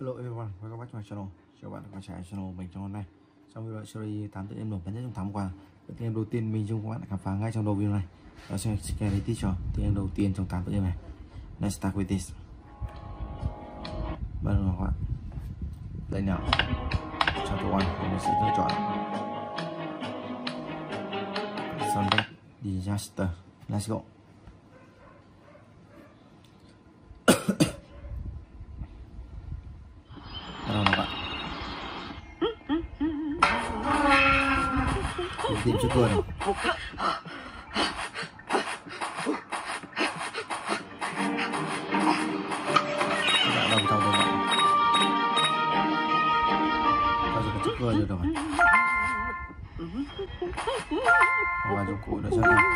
Hello everyone, welcome back to my channel. Chào bạn đã quay trở lại channel mình trong hôm nay. Trong video series 8 tựa game nổi bật nhất trong tháng qua. Tựa game đầu tiên mình chung các bạn đã khám phá ngay trong đầu video này. Đó sẽ là Stickman tựa game đầu tiên trong 8 tựa game này. Let's start with this. Bắt đầu các bạn. Đây nào. Chapter 1 mình sẽ lựa chọn Sunday Disaster. Let's go. Tìm cho cơ này. Các bạn đồng thầu đồng bạn. Coi cho cái chiếc cơ được rồi. Không vào dụng cụ nữa cho nào.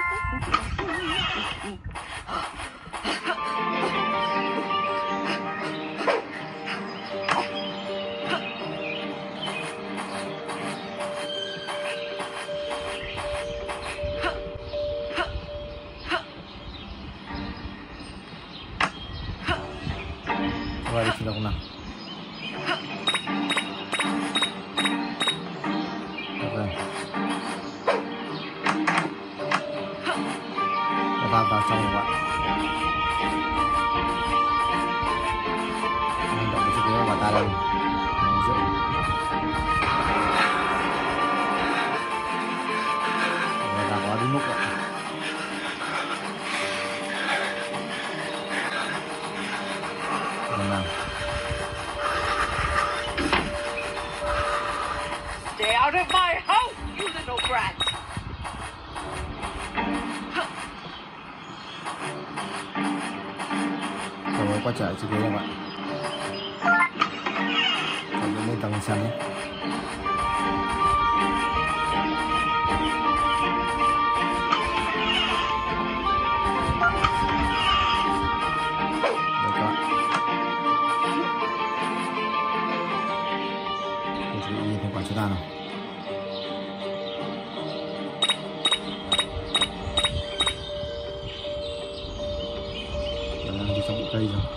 Qua đi chúng ta không nào. Vào trong các bạn. Mình động cái ghế vào ta lên. Rồi ta có đi múc ạ. Nào. Stay out of my house, you little brat! Rồi quay trở chiếc ghế các bạn. Rồi lên tầng xem nhé. Chúng ta nào. Đang đi trong bụi cây rồi.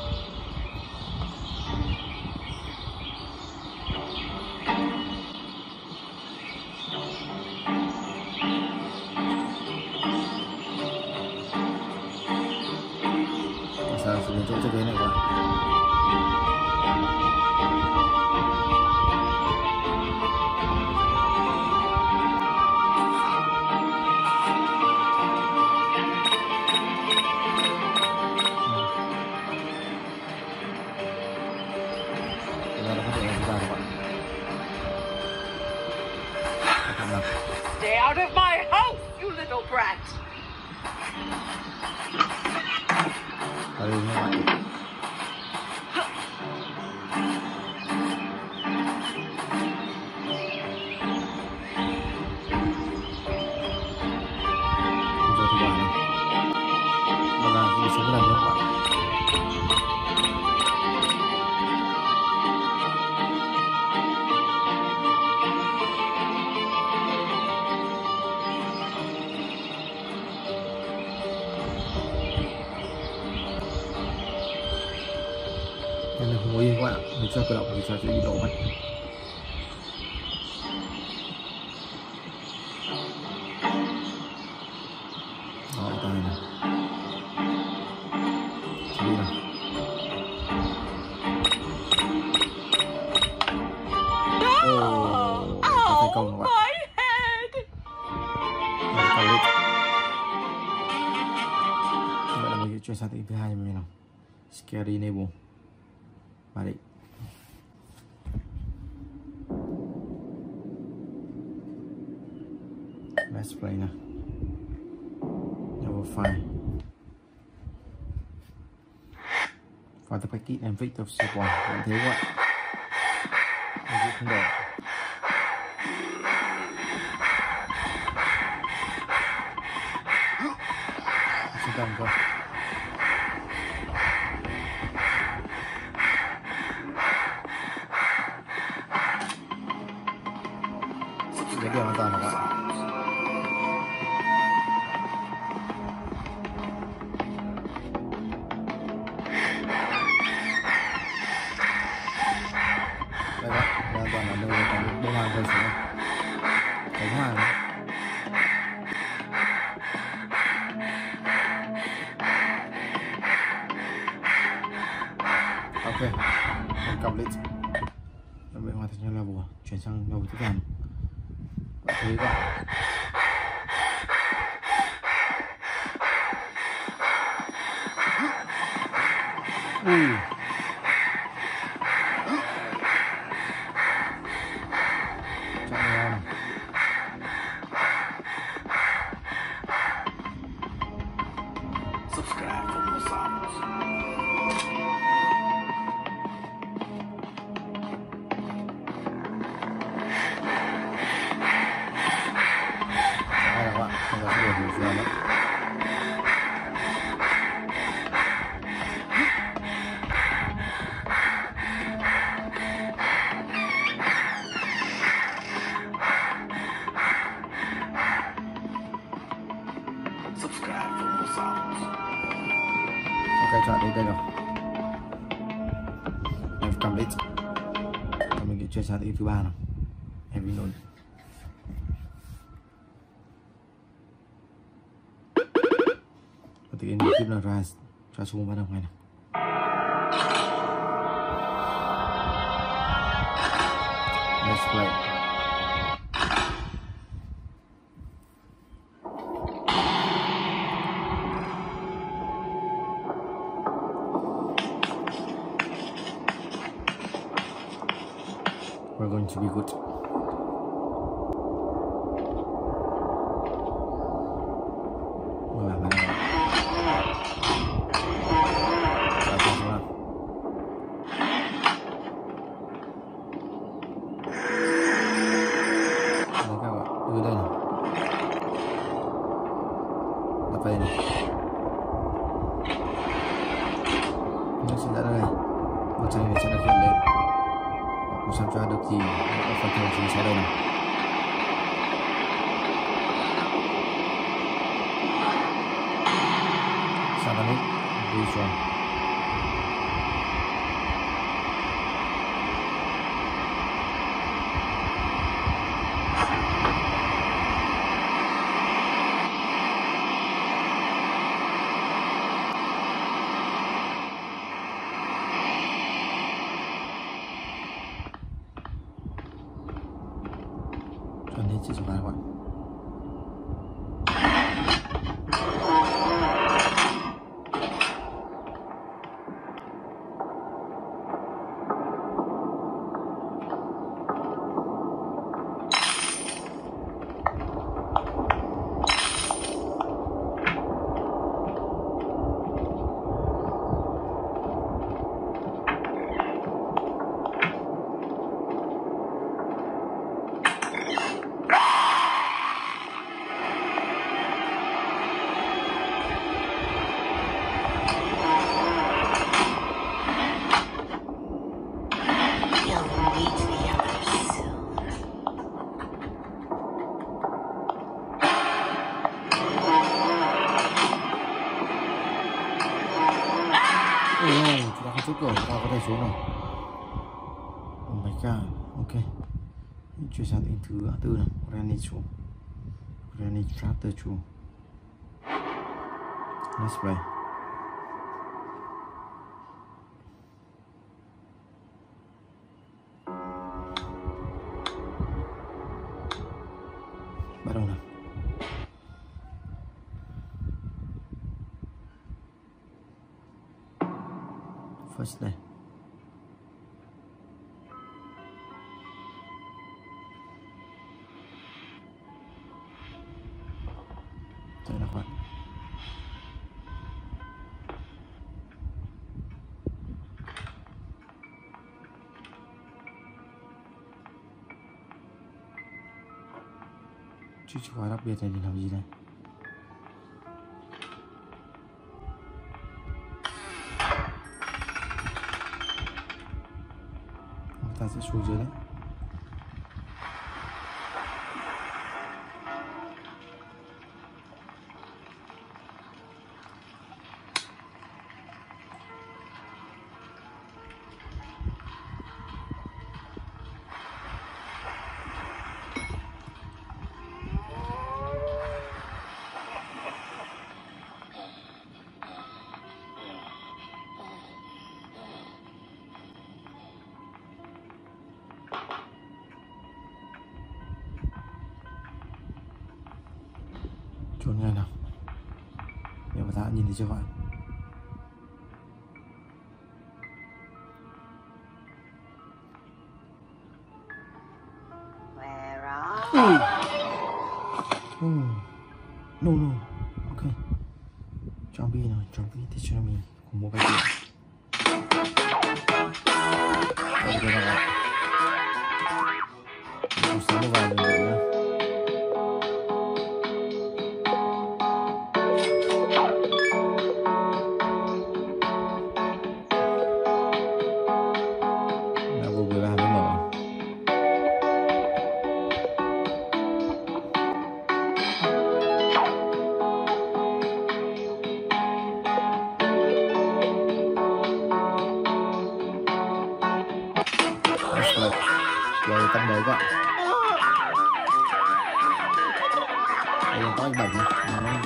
Sao sẽ đến chỗ chiếc ghế này các bạn. Stay out of my house, you little brat! Nên là không có yên các bạn ạ. Mình cho cử động thì cho sẽ bị đổ mất. Đó, tay này. Chỉ đi nào. Thành công các bạn. Vậy là mình chuyển sang thứ hai cho mình nào. Scary Enable. Và đấy. Let's play nào. Number 5. Find the packet and victim support. Vậy thế các bạn. Mình không đổ. Chúng ta coi. Để điều an toàn các bạn. Ok, complete. Chuẩn bị hoàn thành level, chuyển sang level tiếp theo. Bạn thấy các Subscribe for more sounds. các bạn không có điều gì nữa. Subscribe for more sounds. Ok, chọn đến đây rồi. Em complete. Và mình sẽ chuyển sang thứ ba nào. Em đi luôn. Và tự nhiên tiếp là ra xuống bắt đầu ngay nào. Let's play. We're going to be good. Nó sẽ ra đây. Một trang này sẽ được hiện lên. Không sao cho được gì ở phần thưởng chính sẽ đây này. Tsunami visual. Nên chỉ số các bạn. Chúng ta không chốt cửa, chúng ta có thể xuống rồi. Oh my god, ok. Chuyển sang tiếng thứ tư nào, Granny Chapter 2. Let's play. Bắt đầu nào. First day. Đây là khoản. Chữ khóa đặc biệt này để làm gì đây? Ta sẽ xuống dưới đấy. trốn ngay nào. Để mà ta nhìn thấy chưa các bạn? No, no. Ok. Zombie nào, zombie thì Tsunami cùng một cái gì. Ok các bạn. Một số một vài người nữa. Là vừa 13 mới mở. Rồi tắt đấy các bạn. Đây là có anh Bảy này.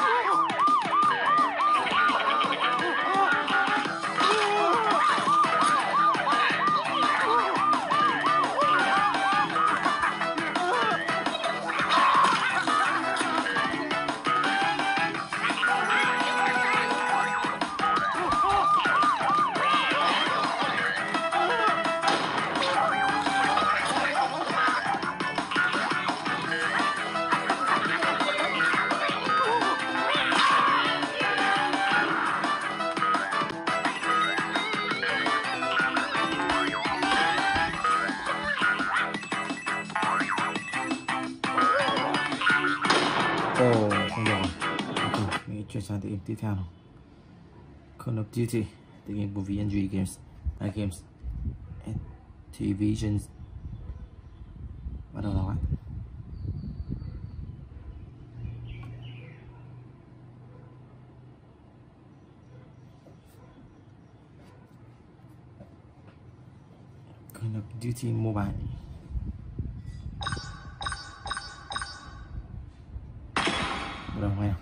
Ồ, không được rồi. Ok, mình chuyển sang tựa game tiếp theo nào. Call of Duty, tựa game của VNG Games, Games, Activision. Bắt đầu nào bạn. Call of Duty Mobile. Bắt đầu ngay nào.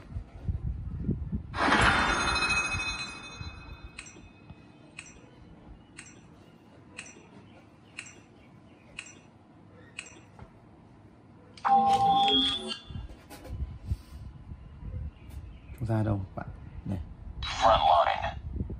Chúng ta đâu bạn? Đây. Frontline.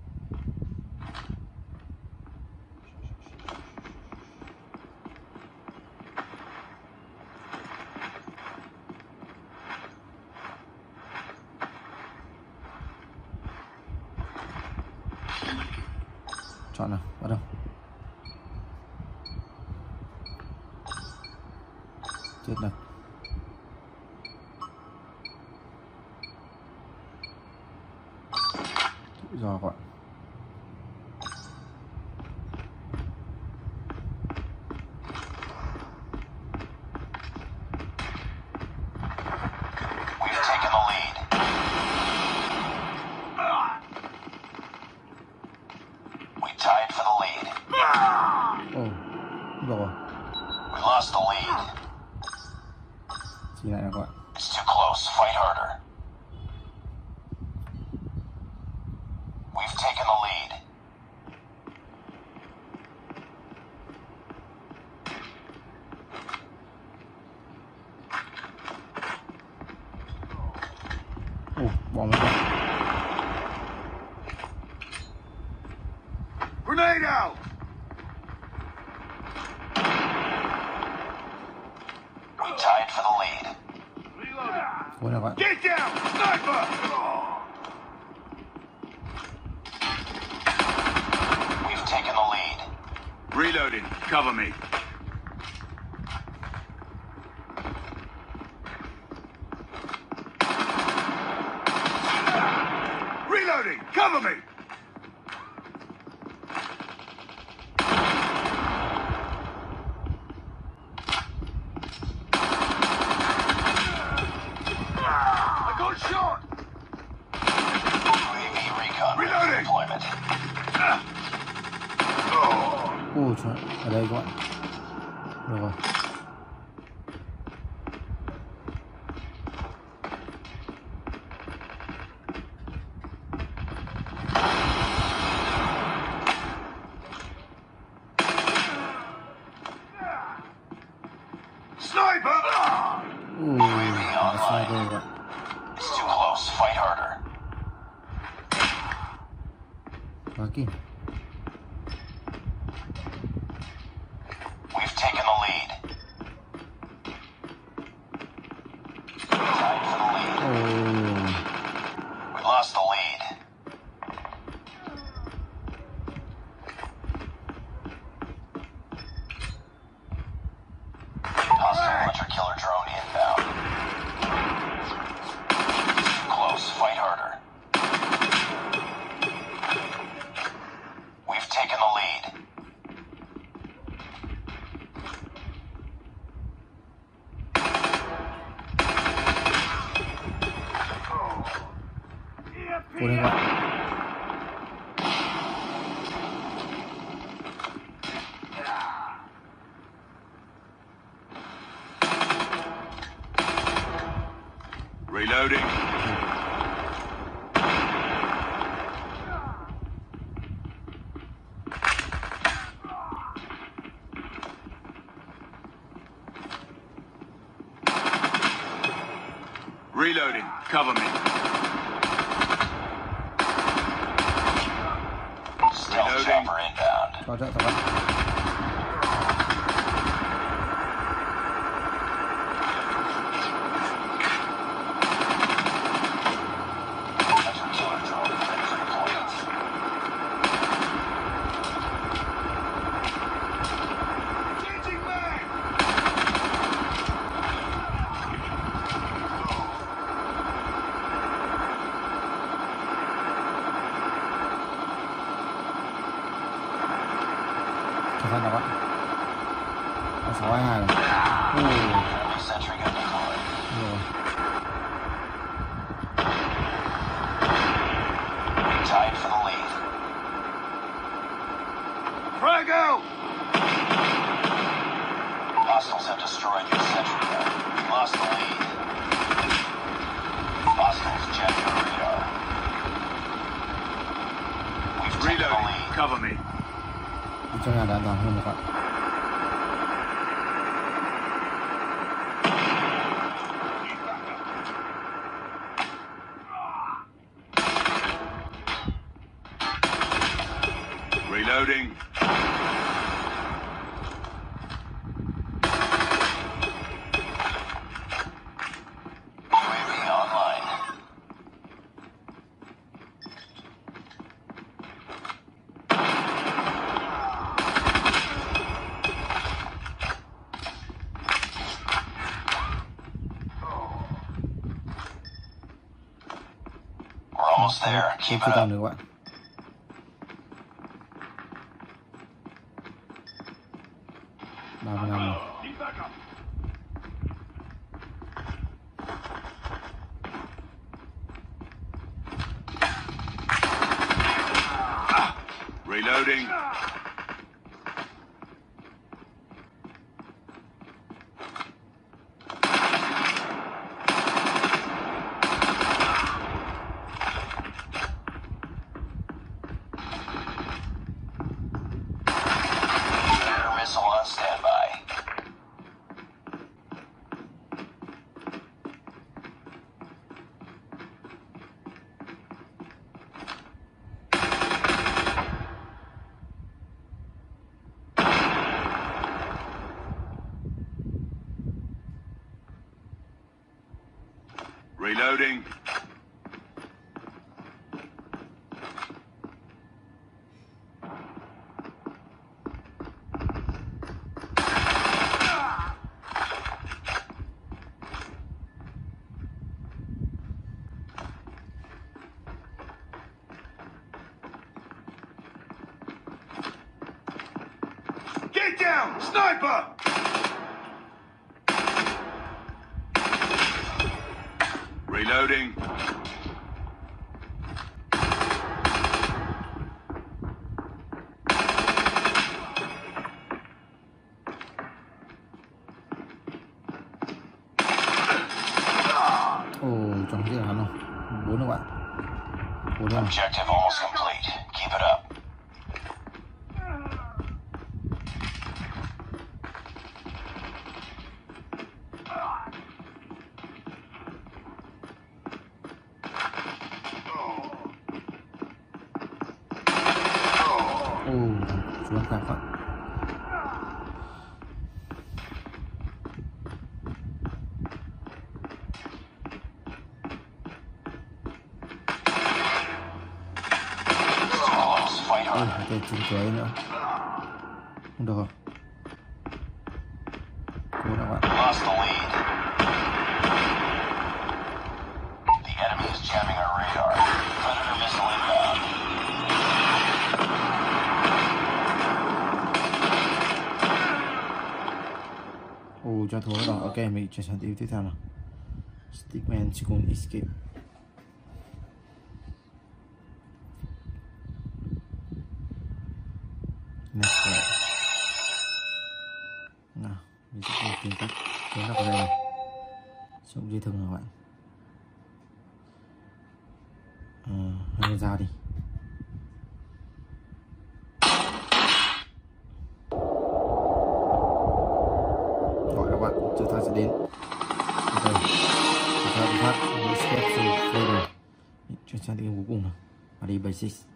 Chọn nào, bắt đầu. Chết nào. Tự do các bạn. We've taken the lead. We tied for the lead. Ồ, rồi. We lost the lead. Chỉ lại nào các bạn. It's too close. Fight harder. We've taken the lead. Ồ, bỏ mất rồi. Grenade out! We tied for the lead. Ôi nào bạn. Get down! Sniper! We've taken the lead. Reloading. Cover me. Reloading. Cover me. I got shot. UAV recon. Reloading. Deployment. Ôi trời, ở đây các bạn. Được rồi. Sniper! Ui, sniper các bạn. kìa. We've taken the lead. Tied for the lead. Oh. We lost the lead. Hostile hunter killer drone inbound. Too close. Fight harder. We've taken the lead. Cô đây gọi. Reloading. Reloading. Cover me. Stealth chopper inbound. Có trợ các bạn. Hunter killer drone ready for deployment. Changing mag. Các bạn các bạn. 622 rồi. Enemy sentry gun deployed. Rồi. Tied for the lead. Frag out! Hostiles have destroyed your sentry gun. We lost the lead. Hostiles check your radar. We've taken the lead. Cover me. Đi trong nhà đã an toàn hơn các bạn. Reloading. UAV online. We're almost there. Keep Chưa it tạm up. được các bạn. Ba mươi lăm rồi. Reloading. Air missile on standby. Reloading. Get down! Sniper! Reloading. Trong chiếc là hắn không? 4 các bạn. 4 rồi. Objective almost complete. Keep it up. các bạn. Cái chân cưới nữa không được rồi. Cố nào bạn. Lost the lead. The enemy is jamming our radar. Predator missile inbound. Cho thua rồi. Ok, mình chuyển sang tiếp theo nào. Stickman ShoolEscape. Next play. Nào, mình sẽ tìm cách kéo nó vào đây này. Sống dây thừng rồi các bạn. Hai ra đi. Gọi các bạn, chúng ta sẽ đến. Ok, chúng ta escape flavor. Chuyển sang tiếng cuối cùng nào. Baldi'sBasics.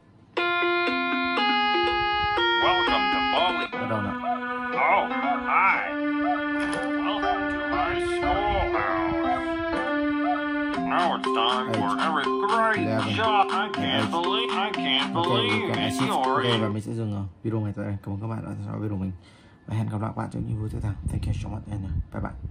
Welcome to Baldi. Bắt đầu nào. Oh, hi. Welcome to my schoolhouse. Now it's time for every great 11, job. I can't 8. believe Ok, it. ok, và mình sẽ dừng video này tại đây. Cảm ơn các bạn đã theo dõi video mình và hẹn gặp lại các bạn trong những video tiếp theo. Thank you so much and bye bye.